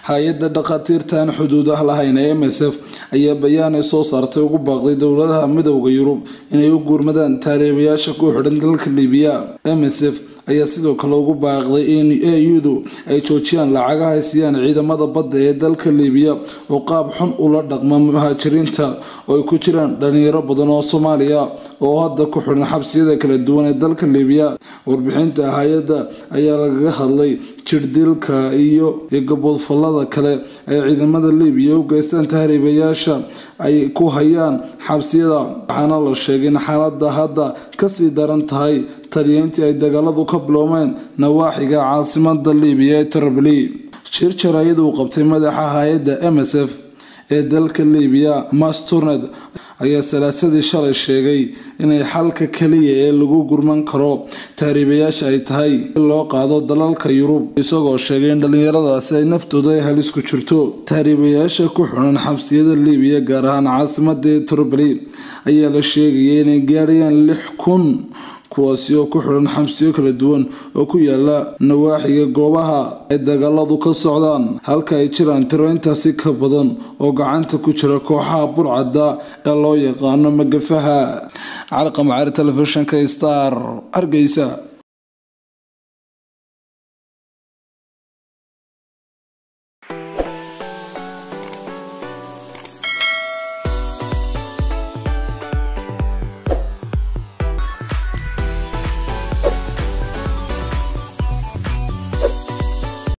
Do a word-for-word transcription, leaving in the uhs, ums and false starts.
hay-adda dhakhaatiirtaan xuduudaha lahayn ee M S F ayaa bayaan ay soo saartay ugu baaqday dowladaha midowda Yurub inay u gurmadaan taariibayaasha ku xidhan dalka Liibiya. M S F ayaa sidoo kale ugu baaqday in E U-du ay joojiyaan lacagaha ay siiyaan ciidamada badda ee dalka Liibiya oo qaab xun ula dhaqma muhaajiriinta oo ay ku jiraan dhalinyaro badan oo Soomaaliya oo hadda ku xidhan xabsiyada kala duwan ee dalka Liibiya. Warbixinta hay'adda ayaa lagaga hadlay jirdilka iyo gobol-falada kale ee ciidamada Liibiya u geystaan taariibayaasha ay ku hayaan xabsiyada, waxaana la sheegay in xaaladda hadda ka sii daran tahay taliyeyntii ay dagaaladu ka biloomeen nawaaxiga caasimada Liibiya ee Tripoli. Shir jaraa'id uu qabtay madaxa hay'adda M S F ee dalka Liibiya Masturnet ayaa salaasadii shalay sheegay inay xalka kaliya ee lagu gurman karo taariibayaasha ay tahay in loo qaado dalalka Yurub, isagoo sheegay in dhalinyaradaasi ay naftooda ay halis ku jirto. Taariibayaasha ku xidhan xabsiyada Liibiya gaar ahaan caasimada Tripoli ayaa la sheegay inay gaarayaan lix kun kuwaasi oo ku xidhan xabsiyo kala duwan oo ku yaala nawaaxiga goobaha ay dagaaladu ka socdaan, halka ay jiraan tiro intaasi ka badan oo gacanta ku jira kooxaha burcadda ee loo yaqaano magafaha. Cali Qamcaari, Telefishinka Star, Hargeysa.